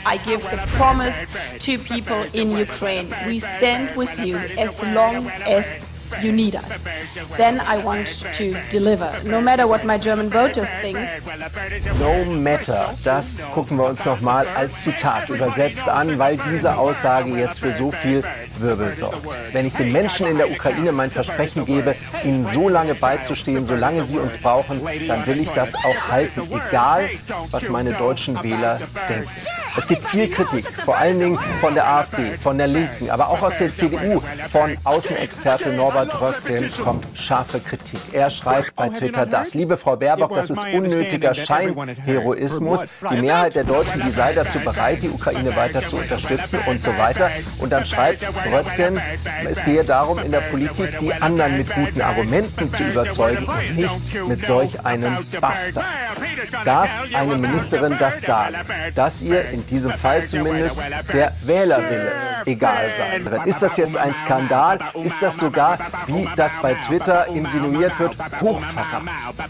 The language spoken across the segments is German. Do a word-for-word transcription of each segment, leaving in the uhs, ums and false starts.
I give the promise to people in Ukraine. We stand with you as long as you need us. Then I want to deliver, no matter what my German voters think. No matter, das gucken wir uns nochmal als Zitat übersetzt an, weil diese Aussage jetzt für so viel Wirbel sorgt. Wenn ich den Menschen in der Ukraine mein Versprechen gebe, ihnen so lange beizustehen, solange sie uns brauchen, dann will ich das auch halten, egal was meine deutschen Wähler denken. Es gibt viel Kritik, vor allen Dingen von der AfD, von der Linken, aber auch aus der C D U, von Außenexperte Norbert Röttgen kommt scharfe Kritik. Er schreibt bei Twitter das: Liebe Frau Baerbock, das ist unnötiger Scheinheroismus. Die Mehrheit der Deutschen, die sei dazu bereit, die Ukraine weiter zu unterstützen und so weiter. Und dann schreibt Röttgen, es gehe darum, in der Politik die anderen mit guten Argumenten zu überzeugen und nicht mit solch einem Bastard. Darf eine Ministerin das sagen, dass ihr in diesem Fall zumindest der Wählerwille egal sein wird? Ist das jetzt ein Skandal? Ist das sogar, wie das bei Twitter insinuiert wird, hochverrat?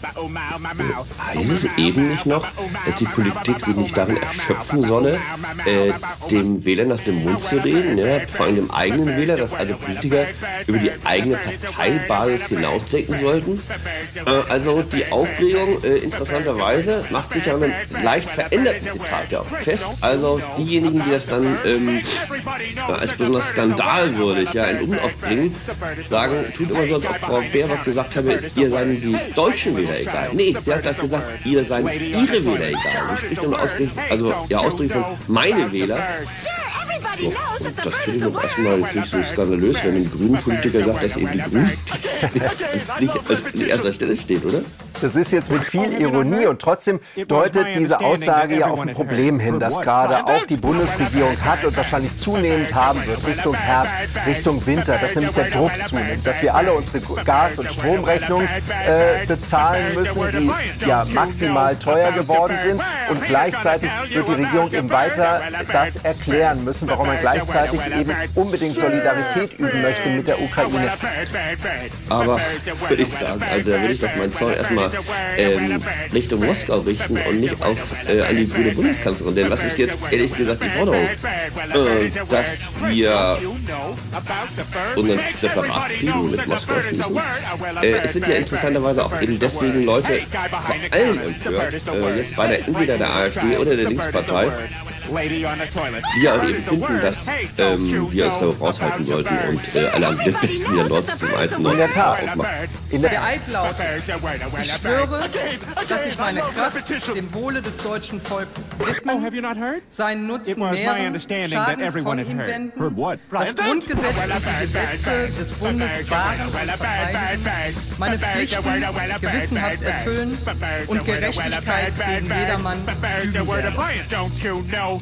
Heißt es eben nicht noch, dass die Politik sich nicht darin erschöpfen solle, äh, dem Wähler nach dem Mund zu reden, ja? Vor allem dem eigenen Wähler, dass also Politiker über die eigene Parteibasis hinausdenken sollten? Äh, also die Aufregung, äh, interessanterweise, macht sich ja einen leicht veränderten Zitat ja auch fest. Also diejenigen, die das dann ähm, als besonders skandalwürdig ja, in Umlauf bringen, sagen, tut immer so, als ob Frau Baerbock gesagt habe, ihr seien die deutschen Wähler egal. Nee, sie hat gerade gesagt, ihr seien ihre Wähler egal. Sie spricht immer ausdrücklich, also ja, ausdrücklich von meine Wähler. So, und das finde ich noch erstmal nicht so skandalös, wenn ein grünen Politiker sagt, dass eben die Grünen nicht an erster Stelle steht, oder? Das ist jetzt mit viel Ironie und trotzdem deutet diese Aussage ja auf ein Problem hin, das gerade auch die Bundesregierung hat und wahrscheinlich zunehmend haben wird, Richtung Herbst, Richtung Winter, dass nämlich der Druck zunimmt, dass wir alle unsere Gas- und Stromrechnungen äh, bezahlen müssen, die ja maximal teuer geworden sind, und gleichzeitig wird die Regierung eben weiter das erklären müssen, warum man gleichzeitig eben unbedingt Solidarität üben möchte mit der Ukraine. Aber würde ich sagen, also da würde ich doch meinen Zorn erstmal ähm, Richtung Moskau richten und nicht auf, äh, an die grüne Bundeskanzlerin. Denn was ist jetzt ehrlich gesagt die Forderung? Äh, dass wir unseren Separatfrieden mit Moskau schließen. Äh, es sind ja interessanterweise auch eben deswegen Leute vor allem empört, äh, jetzt bei der, entweder der AfD oder der Linkspartei, die ja auch eben finden, dass ähm, wir uns darauf raushalten sollten und äh, alle am besten wieder Nord Stream eins und In der Tat. In der Eid lautet: Ich schwöre, dass ich meine Kraft dem Wohle des deutschen Volkes widmen, seinen Nutzen mehren, Schaden von ihm wenden, das Grundgesetz und die Gesetze des Bundes wahren und verteidigen, meine Pflichten gewissenhaft erfüllen und Gerechtigkeit gegen jedermann üben werden.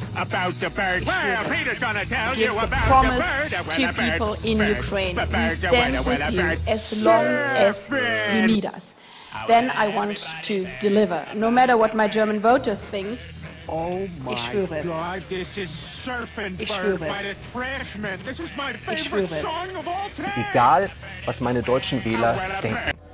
Give the promise to people in Ukraine. We stand with you as long as you need us. Then I want to deliver, no matter what my German voters think. Ich schwöre es. Ich schwöre es. Ich schwöre es. Egal, was meine deutschen Wähler denken.